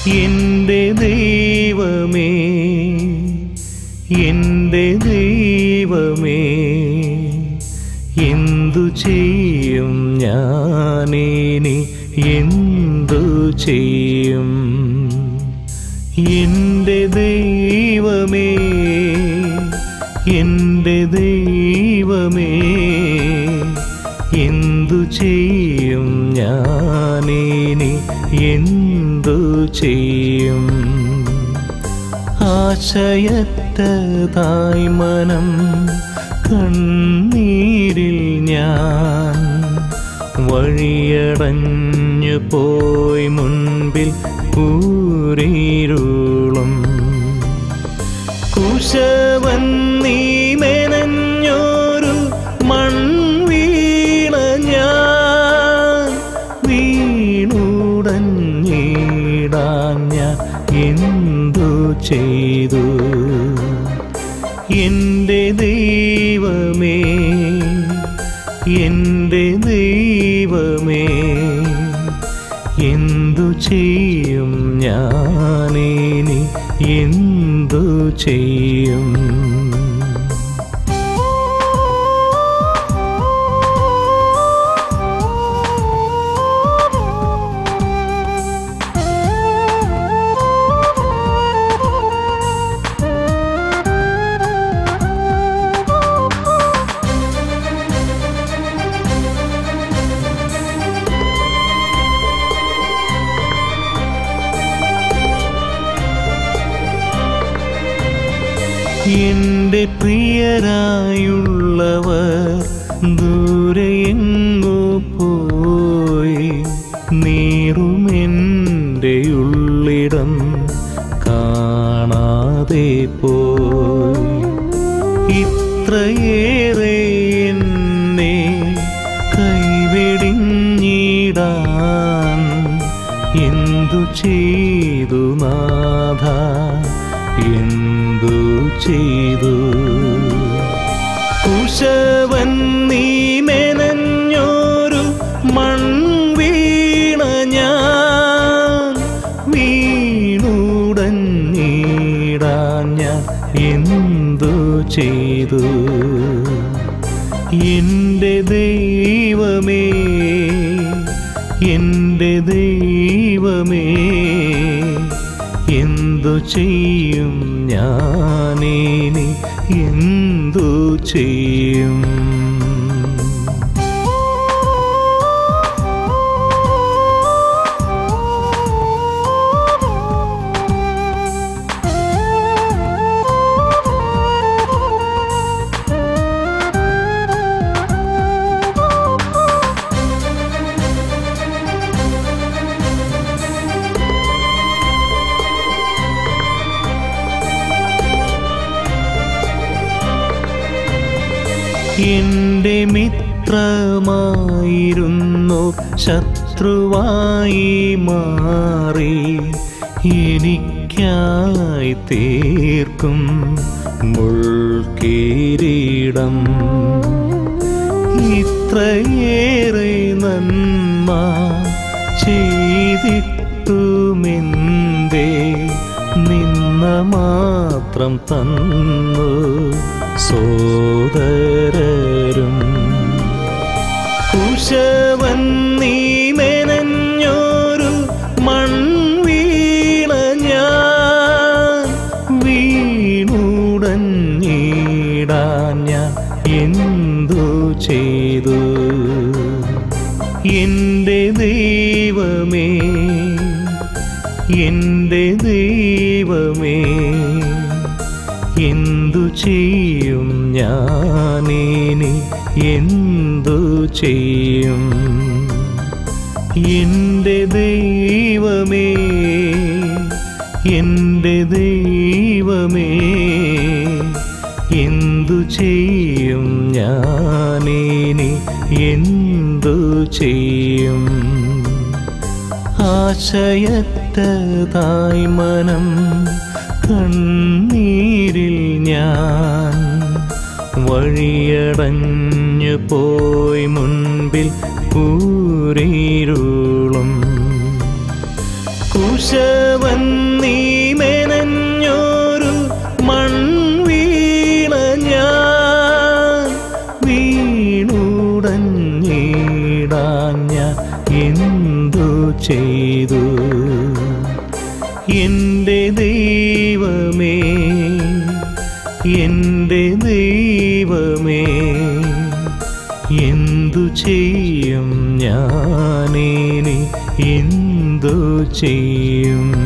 എൻ്റെ ദൈവമേ, എൻ്റെ ദൈവമേ, എന്തു ചെയ്യും ഞാനിനി, എന്തു ചെയ്യും? എൻ്റെ ദൈവമേ, എൻ്റെ ദൈവമേ, എന്തു ചെയ്യും ഞാനിനി, എന്തു ചെയ്യും? ആശയറ്റതായി മനം കണ്ണീരിൽ ഞാൻ വഴിയടഞ്ഞു പോയി, മുൻപിൽ കൂരിരുളും. കുശവൻ നീ മെനഞ്ഞൊരു മൺവീണ ഞാൻ, വീണുടഞ്ഞിടാൻ ഞാൻ എന്തു ചെയ്തു? എൻ്റെ ദൈവമേ, എൻ്റെ ദൈവമേ, എന്തു ചെയ്യും ഞാനിനി, എന്തു ചെയ്യും? എൻ്റെ പ്രിയരായുള്ളവർ ദൂരെയെങ്ങു പോയി, നീറുമെൻ്റെ ഉള്ളിടം കാണാതെ പോയി. ഇത്രയേറെ എന്നെ കൈവെടിഞ്ഞിടാൻ എന്തു ചെയ്തു നാഥ, എന്തു ചെയ്തു? കുശവൻ നീ മെനഞ്ഞൊരു മൺവീണ ഞാൻ, വീണുടഞ്ഞിടാൻ ഞാൻ എന്തു ചെയ്തു? എൻ്റെ ദൈവമേ, എൻ്റെ ദൈവമേ, എന്തു ചെയ്യും ഞാനിനി, എന്തു ചെയ്യും? എൻ്റെ മിത്രമായിരുന്നു ശത്രുവായി മാറി, എനിക്കായി തീർക്കും മുൾക്കിരീടം. ഇത്രയേറെ നന്മ ചെയ്തിട്ടുമെന്തേ നിന്ന മാത്രം തന്നു സോദരരും? കുശവൻ നീ മെനഞ്ഞൊരു മൺവീണ ഞാൻ, വീണുടഞ്ഞിടാൻ ഞാൻ എന്തു ചെയ്തു? എൻ്റെ ദൈവമേ, എൻ്റെ ദൈവമേ, എന്തു ചെയ്യും ഞാനിനി, എന്തു ചെയ്യും? എൻ്റെ ദൈവമേ, എൻ്റെ ദൈവമേ, എന്തു ചെയ്യും ഞാനിനി, എന്തു ചെയ്യും? ആശയറ്റതായി മനം കണ്ണീരിൽ ഞാൻ വഴിയടഞ്ഞു പോയി, മുൻപിൽ കൂരിരുളും. കുശവൻ നീ മെനഞ്ഞോരു മൺവീണ ഞാൻ വീണുടഞ്ഞിടാൻ ഞാൻ എന്തു ചെയ്തു എൻ്റെ ദൈവമേ എൻ്റെ ദൈവമേ എന്തു ചെയ്യും ഞാനിനി എന്തു ചെയ്യും